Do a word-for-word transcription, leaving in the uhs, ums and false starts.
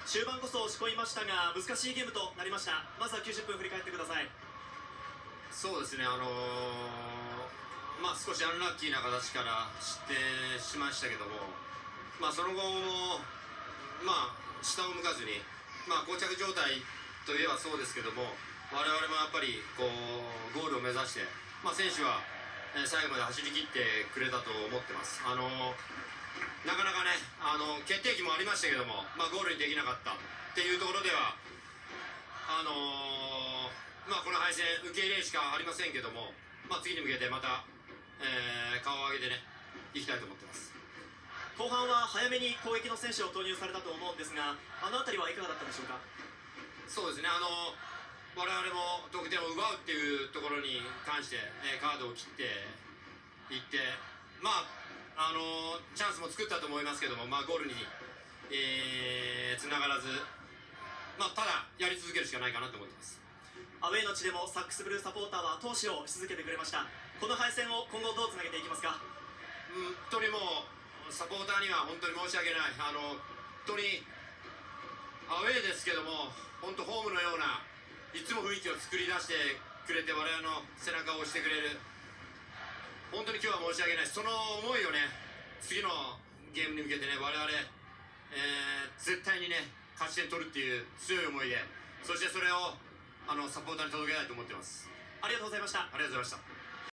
終盤こそ押し込みましたが難しいゲームとなりました。まずはきゅうじゅっぷん振り返ってください。 そうですね、あのー、まあ少しアンラッキーな形から失点しましたけども、まあ、その後も、まあ、下を向かずに、まあ、膠着状態といえばそうですけども、我々もやっぱりこうゴールを目指して、まあ、選手は最後まで走り切ってくれたと思ってます。あのなかなかね、あの決定機もありましたけども、まあ、ゴールにできなかったっていうところではあのー、まあ、この敗戦受け入れるしかありませんけども、まあ、次に向けてまた、えー、顔を上げてねいきたいと思ってます。 後半は早めに攻撃の選手を投入されたと思うんですが、あの辺りはいかがだったでしょうか。 そうですね、あの我々も得点を奪うっていうところに関して、えー、カードを切っていって、まああのー、チャンスも作ったと思いますけども、まあ、ゴールにえー、つながらず、まあ、ただやり続けるしかないかなと思ってます。 アウェーの地でもサックスブルーサポーターは投手をし続けてくれました。この敗戦を今後どうつなげていきますか。 本当にもうサポーターには本当に申し訳ない、あの本当にアウェーですけども、本当ホームのようないつも雰囲気を作り出してくれて、我々の背中を押してくれる、本当に今日は申し訳ない。その思いをね、次のゲームに向けてね、我々、えー、絶対にね勝ち点取るっていう強い思いで、そしてそれをあのサポーターに届けたいと思ってます。 ありがとうございました。 ありがとうございました。